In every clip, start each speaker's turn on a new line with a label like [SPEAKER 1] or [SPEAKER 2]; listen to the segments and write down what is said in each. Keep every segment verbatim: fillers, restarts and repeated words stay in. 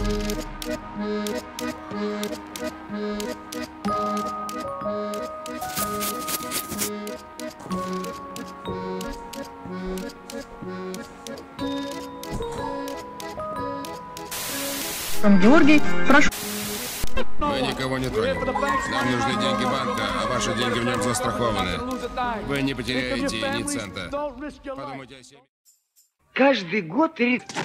[SPEAKER 1] Георгий, прошу.
[SPEAKER 2] Мы никого не тронем. Нам нужны деньги банка, а ваши деньги в нем застрахованы. Вы не потеряете ни цента. Подумайте о себе.
[SPEAKER 3] Каждый год...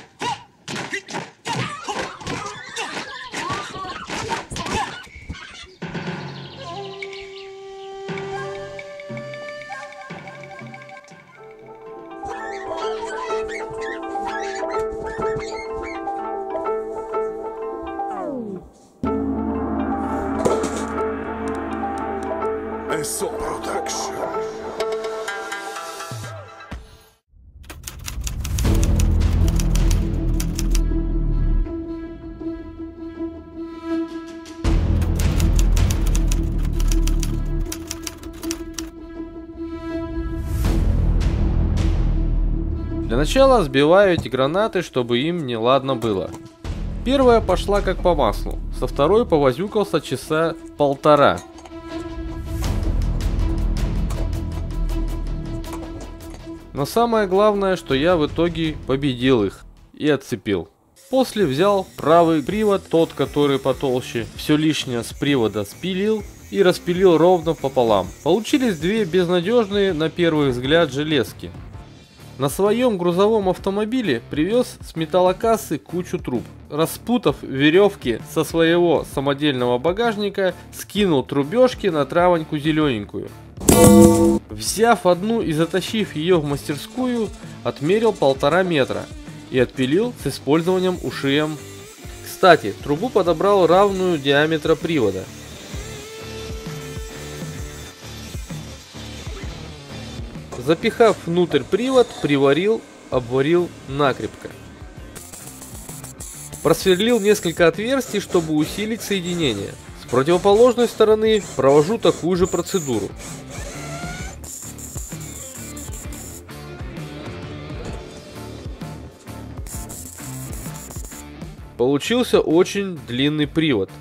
[SPEAKER 4] Esso Production.
[SPEAKER 5] Для начала сбиваю эти гранаты, чтобы им не ладно было. Первая пошла как по маслу, со второй повозюкался часа полтора. Но самое главное, что я в итоге победил их и отцепил. После взял правый привод, тот, который потолще, все лишнее с привода спилил и распилил ровно пополам. Получились две безнадежные на первый взгляд железки. На своем грузовом автомобиле привез с металлокассы кучу труб. Распутав веревки со своего самодельного багажника, скинул трубежки на травоньку зелененькую. Взяв одну и затащив ее в мастерскую, отмерил полтора метра и отпилил с использованием УШМ. Кстати, трубу подобрал равную диаметра привода. Запихав внутрь привод, приварил, обварил накрепко. Просверлил несколько отверстий, чтобы усилить соединение. С противоположной стороны провожу такую же процедуру. Получился очень длинный привод.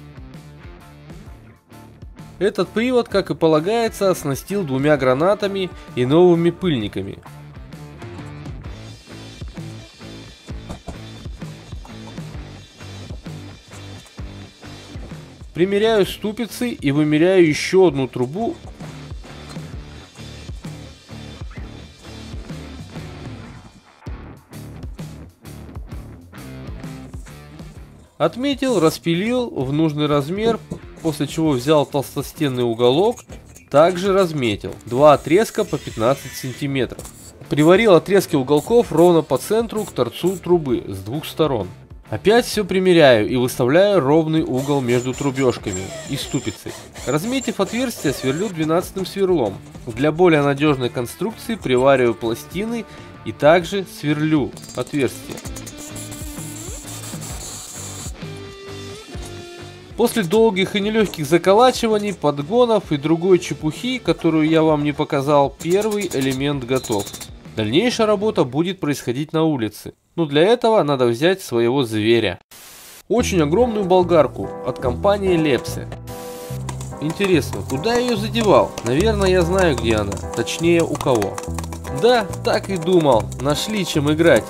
[SPEAKER 5] Этот привод, как и полагается, оснастил двумя гранатами и новыми пыльниками. Примеряю ступицы и вымеряю еще одну трубу. Отметил, распилил в нужный размер, после чего взял толстостенный уголок, также разметил. Два отрезка по пятнадцать сантиметров. Приварил отрезки уголков ровно по центру к торцу трубы с двух сторон. Опять все примеряю и выставляю ровный угол между трубежками и ступицей. Разметив отверстие, сверлю двенадцатым сверлом. Для более надежной конструкции привариваю пластины и также сверлю отверстие. После долгих и нелегких заколачиваний, подгонов и другой чепухи, которую я вам не показал, первый элемент готов. Дальнейшая работа будет происходить на улице. Но для этого надо взять своего зверя. Очень огромную болгарку от компании Lepse. Интересно, куда я ее задевал? Наверное, я знаю, где она. Точнее, у кого. Да, так и думал. Нашли чем играть.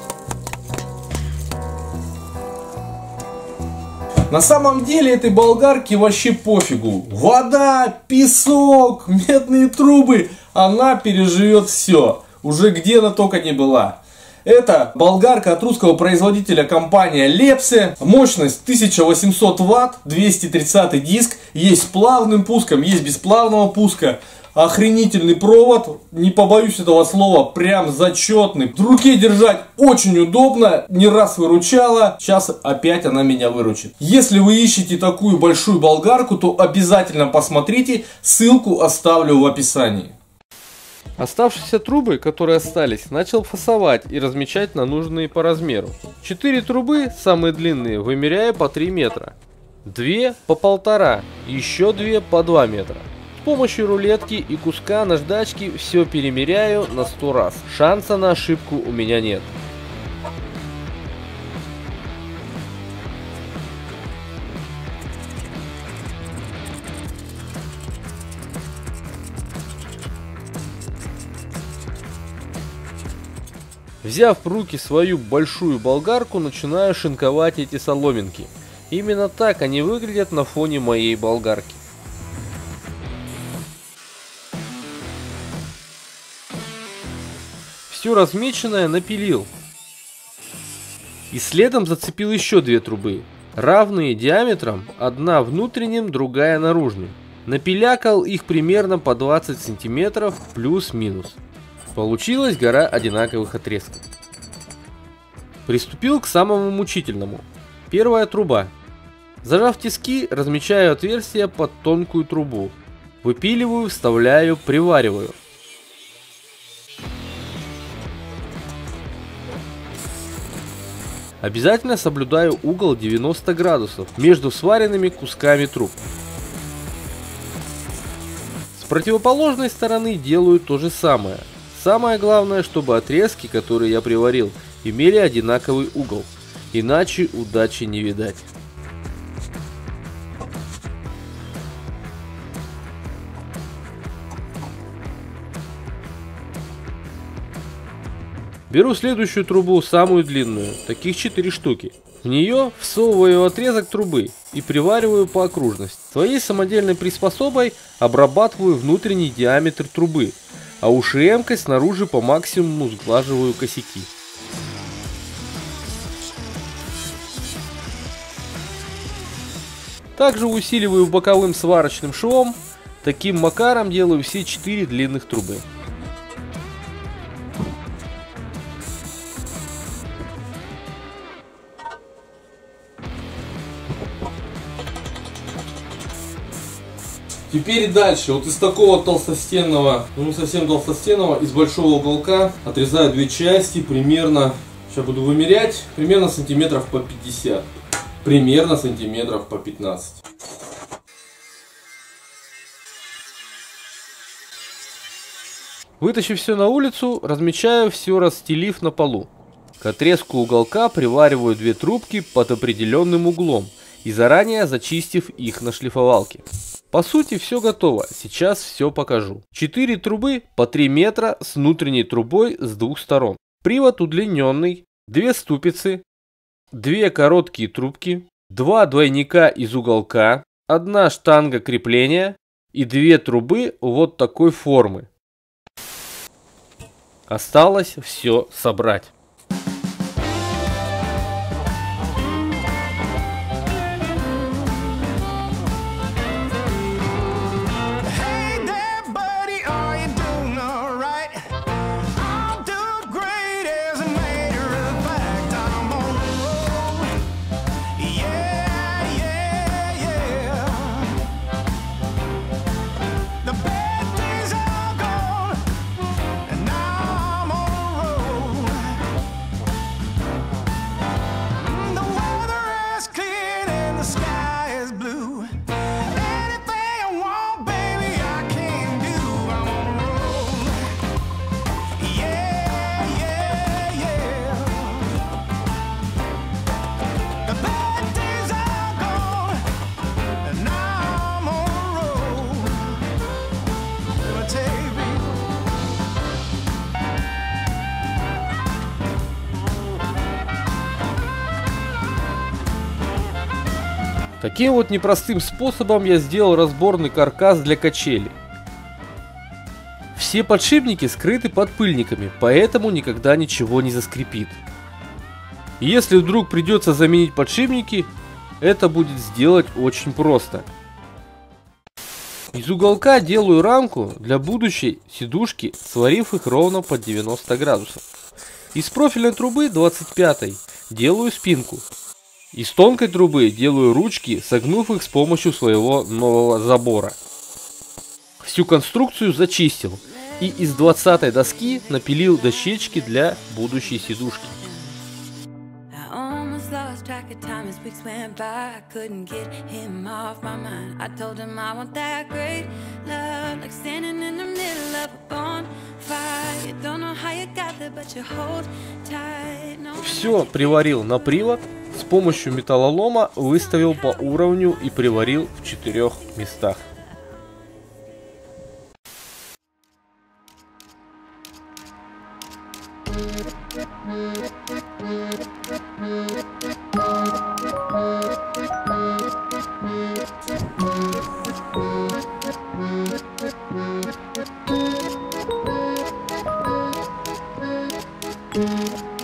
[SPEAKER 6] На самом деле этой болгарке вообще пофигу. Вода, песок, медные трубы. Она переживет все. Уже где она только не была. Это болгарка от русского производителя компания Lepse. Мощность тысяча восемьсот ватт, двести тридцатый диск. Есть с плавным пуском, есть без плавного пуска. Охренительный провод, не побоюсь этого слова, прям зачетный. В руке держать очень удобно, не раз выручала, сейчас опять она меня выручит. Если вы ищете такую большую болгарку, то обязательно посмотрите, ссылку оставлю в описании.
[SPEAKER 5] Оставшиеся трубы, которые остались, начал фасовать и размечать на нужные по размеру. Четыре трубы, самые длинные, вымеряю по три метра. Две по полтора, еще две по два метра. С помощью рулетки и куска наждачки все перемеряю на сто раз. Шанса на ошибку у меня нет. Взяв в руки свою большую болгарку, начинаю шинковать эти соломинки. Именно так они выглядят на фоне моей болгарки. Все размеченное напилил. И следом зацепил еще две трубы, равные диаметром, одна внутренним, другая наружным. Напилякал их примерно по двадцать сантиметров плюс-минус. Получилась гора одинаковых отрезков. Приступил к самому мучительному. Первая труба. Зажав тиски, размечаю отверстие под тонкую трубу. Выпиливаю, вставляю, привариваю. Обязательно соблюдаю угол девяносто градусов между сваренными кусками труб. С противоположной стороны делаю то же самое. Самое главное, чтобы отрезки, которые я приварил, имели одинаковый угол, иначе удачи не видать. Беру следующую трубу, самую длинную, таких четыре штуки. В нее всовываю отрезок трубы и привариваю по окружности. Своей самодельной приспособой обрабатываю внутренний диаметр трубы, а уши-эмкой снаружи по максимуму сглаживаю косяки. Также усиливаю боковым сварочным швом. Таким макаром делаю все четыре длинных трубы.
[SPEAKER 6] Теперь дальше, вот из такого толстостенного, ну не совсем толстостенного, из большого уголка отрезаю две части, примерно, сейчас буду вымерять, примерно сантиметров по пятьдесят, примерно сантиметров по пятнадцать.
[SPEAKER 5] Вытащив все на улицу, размечаю все, расстелив на полу. К отрезку уголка привариваю две трубки под определенным углом и заранее зачистив их на шлифовалке. По сути все готово, сейчас все покажу. четыре трубы по три метра с внутренней трубой с двух сторон. Привод удлиненный, две ступицы, две короткие трубки, два двойника из уголка, одна штанга крепления и две трубы вот такой формы. Осталось все собрать. Таким вот непростым способом я сделал разборный каркас для качели. Все подшипники скрыты под пыльниками, поэтому никогда ничего не заскрипит. И если вдруг придется заменить подшипники, это будет сделать очень просто. Из уголка делаю рамку для будущей сидушки, сварив их ровно под девяносто градусов. Из профильной трубы двадцать пятой делаю спинку. Из тонкой трубы делаю ручки, согнув их с помощью своего нового забора. Всю конструкцию зачистил и из двадцатой доски напилил дощечки для будущей сидушки. Все приварил на привод. С помощью металлолома выставил по уровню и приварил в четырех местах.
[SPEAKER 1] Thank you.